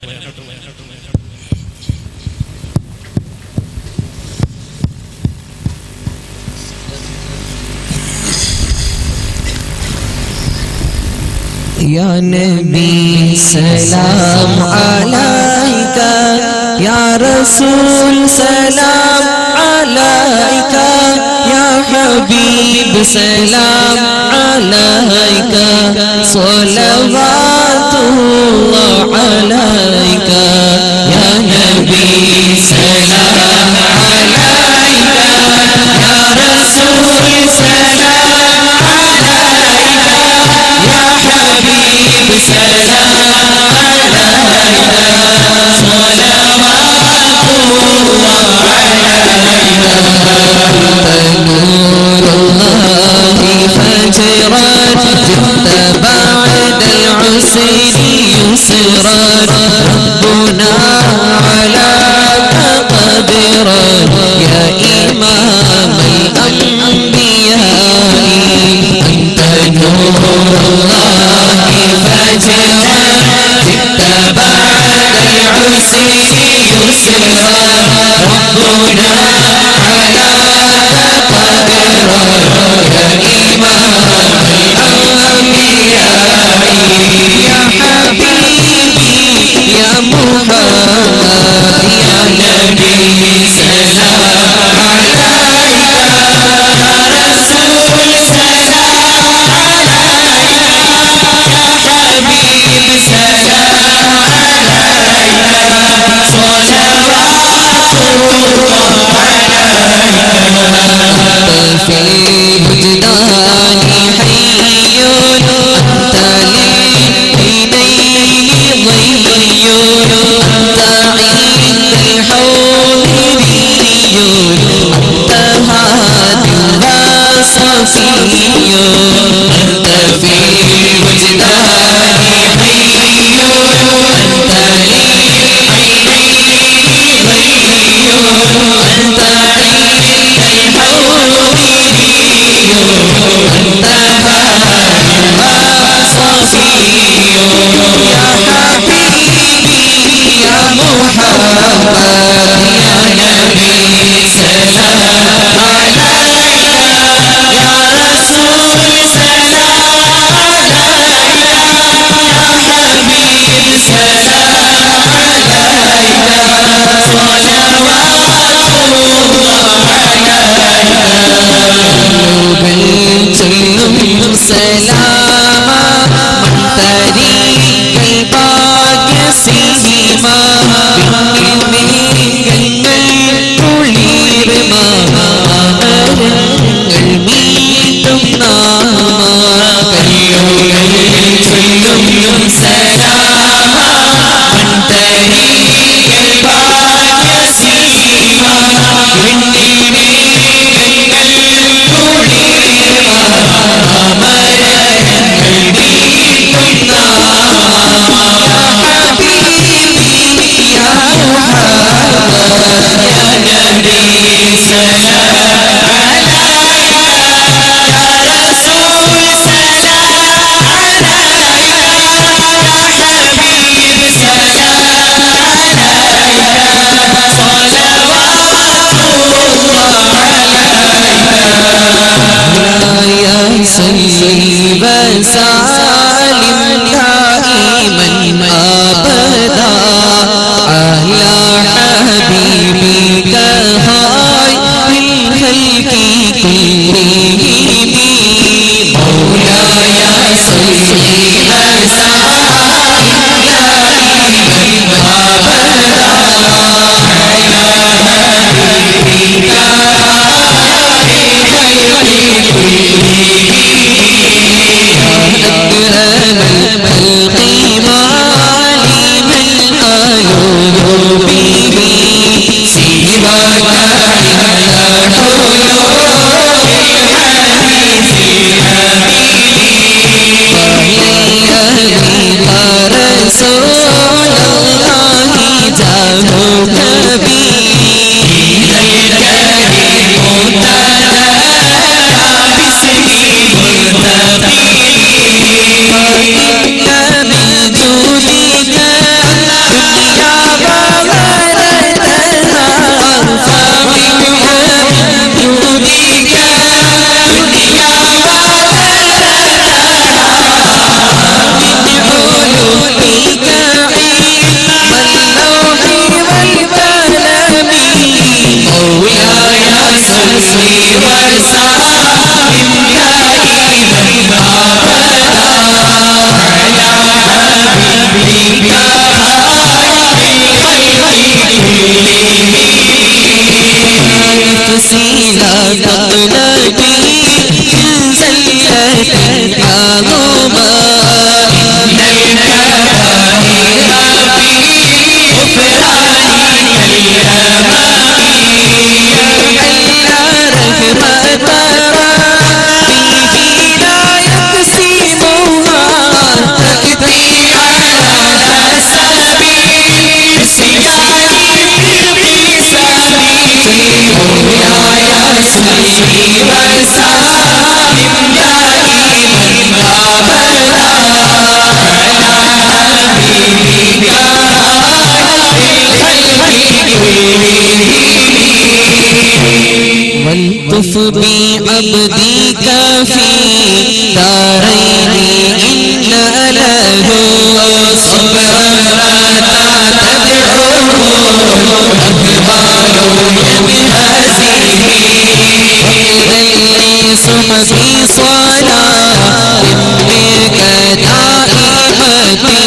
या नबी सलाम अलैका या रसूल सलाम अलैका या हबीब सलाम अलैका सलवातुल्लाह अलैका या नबी सलाम अलैका या रसूल सलाम अलैका या हबीब सलाम ربنا علاك قدرا يا إمام الأنبياء أنت نور الله فجرا جئت بعد العسر يسرا ربنا علاك قدرا يا إمام الأنبياء يا حبيبي يا محمد يا نبي سلام عليك يا رسول سلام عليك يا حبيب سلام عليك صلوات الله عليك في وجدان حي أنت للعينين ضي أنت عند الحوض والطف بعبدك في دارين إن له صبرا متى تدعوه أقبال بهذه إبليس في صلاة منك دائمتي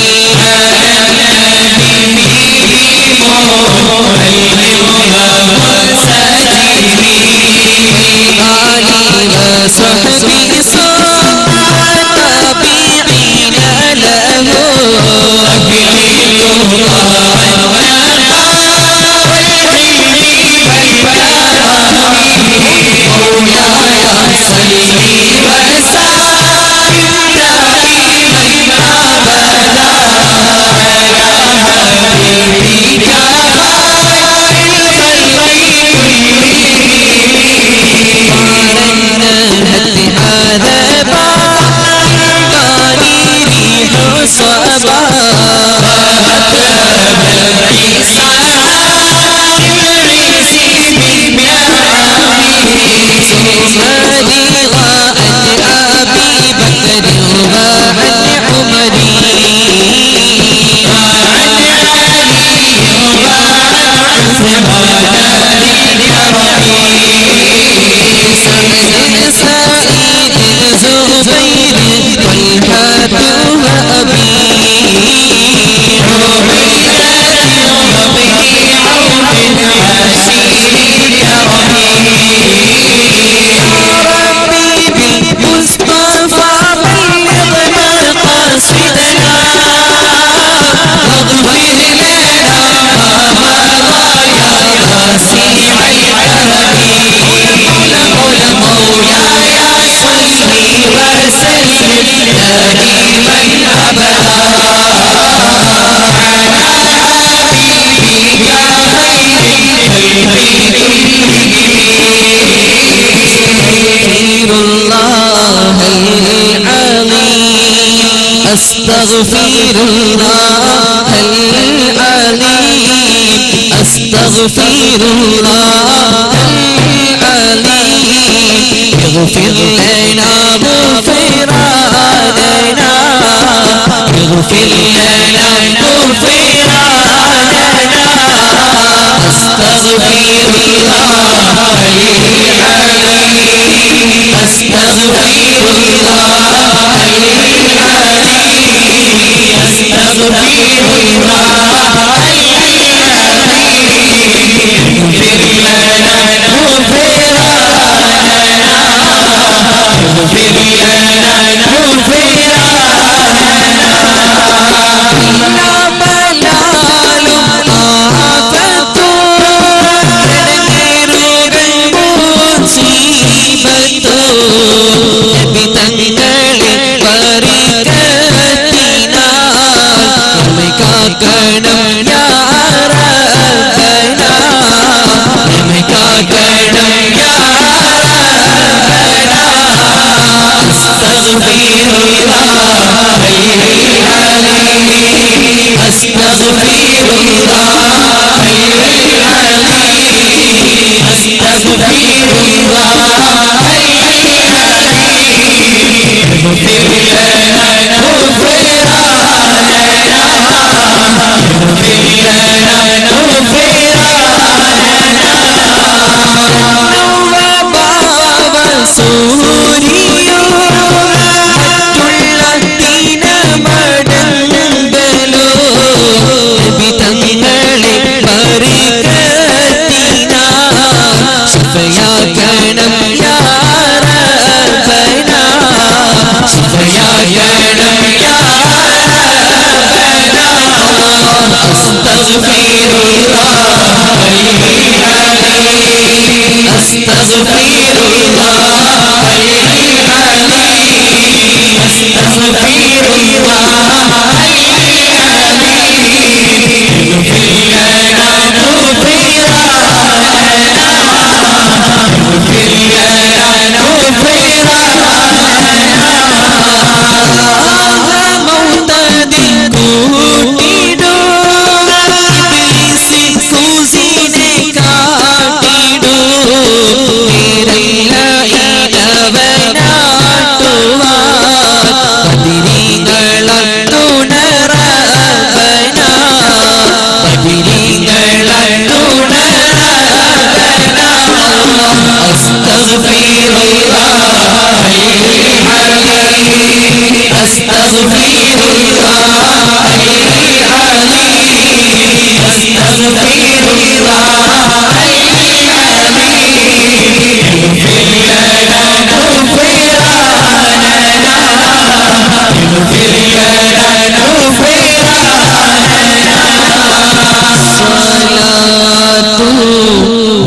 صحبي صار تابعين له أبيت مولاي صلي وسلم دائما أبدا على حبيبك هذا باني ريح صبا عيسى العيسي بمعامي ثم لغاء أبي بكر وعن عمري وعن علي وعن عثمان زبير طلحة وأبي عبيدة وبه عوف عشير كرمي ربي بالمصطفى بلغنا قاصدنا واغفر لنا ما مضى يا واسع الكرم مولاي صلي وسلم دائما أبدا على حبيبك خير الله العظيم أستغفر الله العظيم أستغفر الله العظيم اغفر لنا غفراننا اغفر لنا غفراننا أستغفر الله العظيم أستغفر الله العظيم أستغفر الله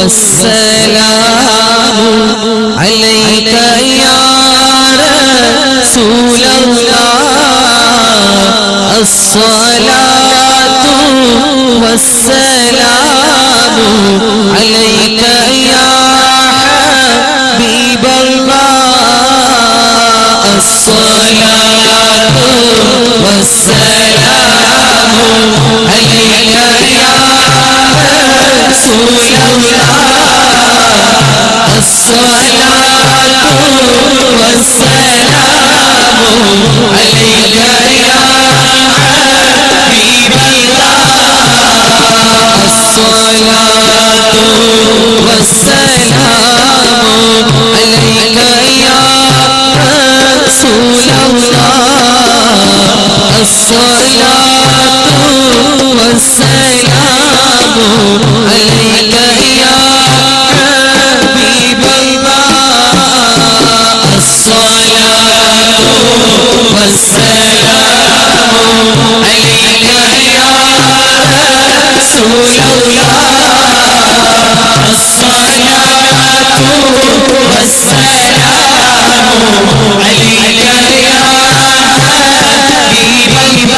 والسلام عليك يا رسول الله الصلاة والسلام عليك يا حبيب الله الصلاة والسلام عليك يا رسول الله الصلاة والسلام عليك يا حبيب الله الصلاة والسلام عليك يا رسول الله الصلاة والسلام عليك يا حبيب الله الصلاة والسلام عليك يا رسول الله الصلاة والسلام عليك يا حبيب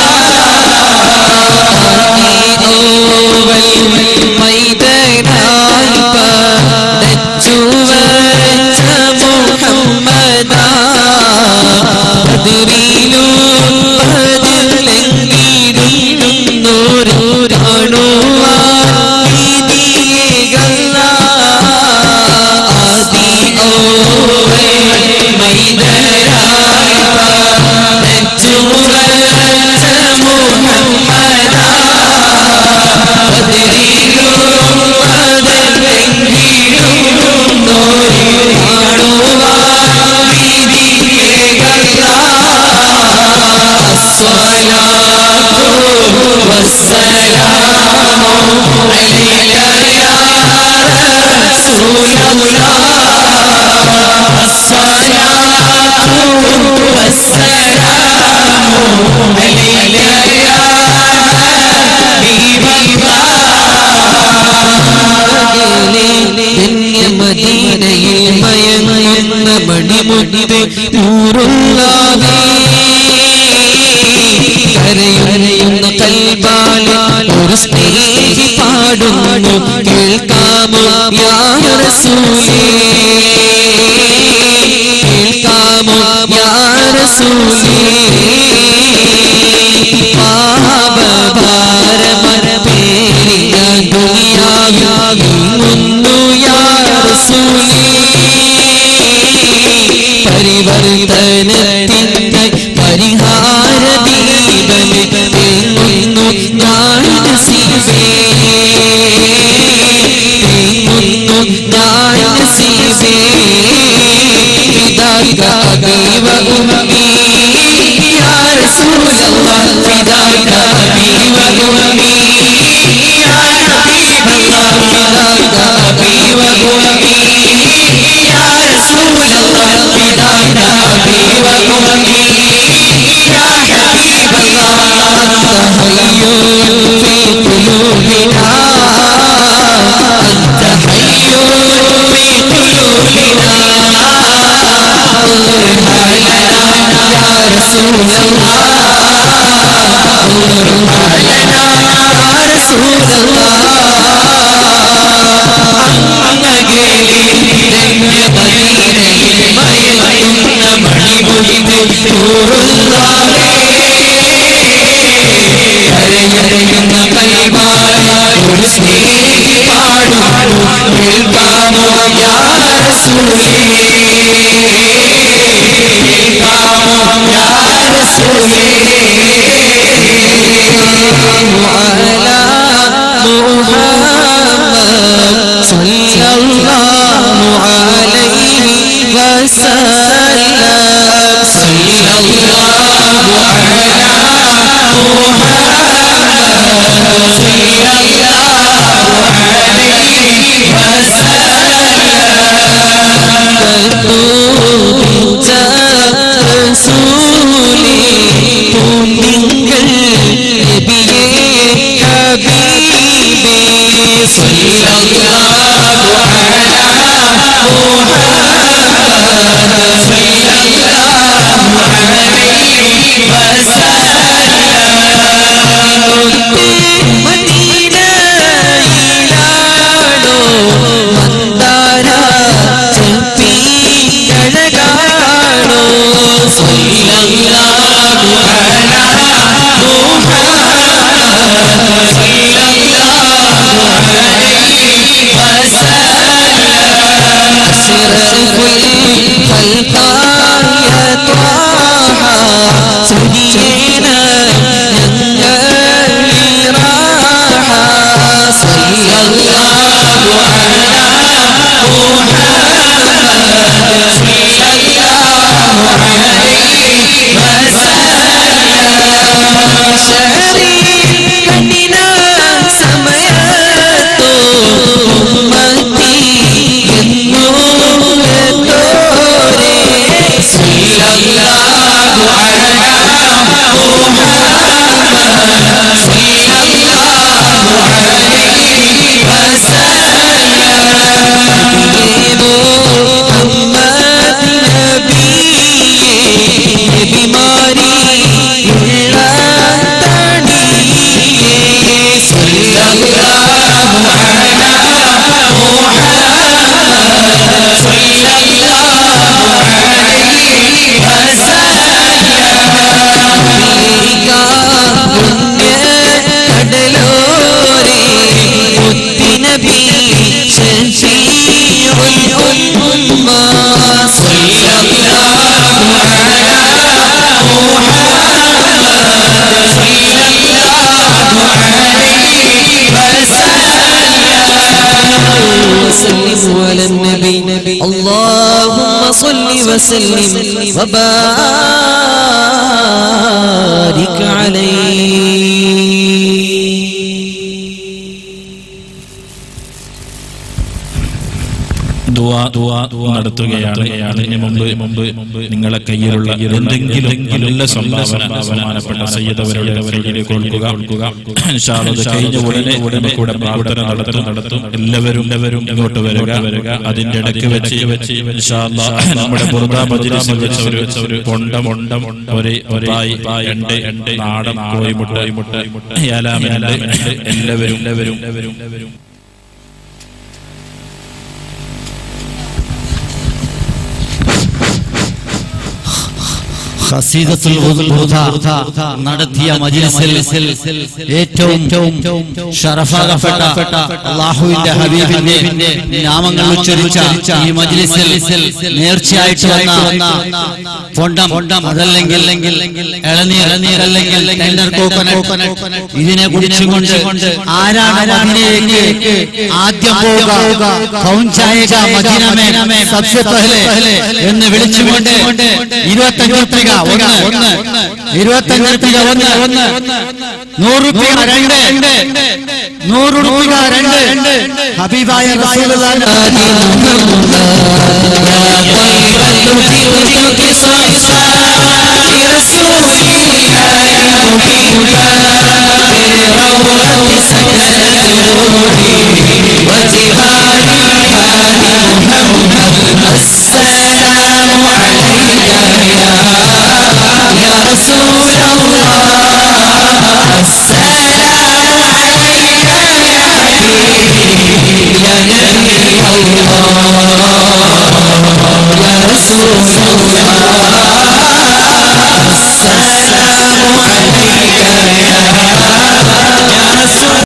കരയുന്ന കൽബാൽ ഒരു സ്നേഹി പാടുന്നു കേൾക്കാമോ യാ റസൂലേ കേൾക്കാമോ യാ റസൂലേ പാപഭാരമരപേറിയ ദുനിയാവിൽ യാ റസൂലേ പരിവർത്തനത്തിൻ്റെ പരിഹാര ദീപമേ തേങ്ങുന്നു ഞാൻ നസീബേ തേങ്ങുന്നു ഞാൻ നസീബേ ഫിദാക അബീ വ ഉമ്മീ യാ റസൂലല്ലാഹ് ഫിദാക അബീ വ ഉമ്മീ യാ ഹബീബല്ലാഹ് ഫിദാക അബീ വ ഉമ്മീ യാ റസൂലല്ലാഹ് فداك أبي وأمي يا حبيب الله أنت حي في قلوبنا أنت حي في قلوبنا انظرها لنا يا رسول الله انظرها لنا يا رسول الله കരയുന്ന കൽബാൽ ഒരു സ്നേഹി പാടുന്നു കേൾക്കാമോ യാ റസൂലേ കേൾക്കാമോ യാ റസൂലേ അലാ മുഹമ്മദ് സല്ലല്ലാഹു അലൈഹി വസല്ലം സല്ലല്ലാഹു അലാ صلى الله وسلم على النبي اللهم صل وسلم وبارك عليه. നടത്തുകയാണ്. അതിന് മുമ്പ് നിങ്ങളെ കയ്യിലുള്ള എന്തെങ്കിലും നല്ല സംഭാവനപ്പെട്ട സയ്യിദവരുടെ കയ്യിലേക്ക് കൊടുക്കുക. ഇൻഷാ അല്ലാഹ് കഴിഞ്ഞ ഉടനെ കൂടെ പ്രാർത്ഥന നടത്തും. എല്ലാവരും ഇങ്ങോട്ട് വരിക. അതിന്റെ ഇടയ്ക്ക് വെച്ച് ഇൻഷാ അല്ലാഹ് നമ്മുടെ ബുർദ മജ്ലിസിൽ വെച്ച ഒരു കൊണ്ടം ഒരായി രണ്ട് നാടൻ കോഴിമുട്ട എല്ലാവരും ഖസീദത്തുൽ ബുർദ നടത്തിയ മജ്ലിസിൽ ഏറ്റവും ശറഫാകപ്പെട്ട അല്ലാഹുവിന്റെ ഹബീബിന്റെ നാമങ്ങൾ ഉച്ചരിച്ച ഈ മജ്ലിസിൽ നേർച്ചയായിട്ട് വന്ന പൊണ്ടം അതല്ലെങ്കിൽ ഇളനീർ അല്ലെങ്കിൽ ടെൻഡർ കോക്കനട്ട് ഇതിനെ കുടിച്ചുകൊണ്ട് ആരാണ് മദീനയിലേക്ക് ആദ്യം പോവുക കൗൻ ജായേഗാ മദീന മേ സബ്സെ പഹലെ എന്ന് വിളിച്ചുകൊണ്ട് 25 രൂപ 25 രൂപ 100 രൂപ 100 രൂപ 2 ഹബീബായ റസൂലുള്ളാഹി يا رسول الله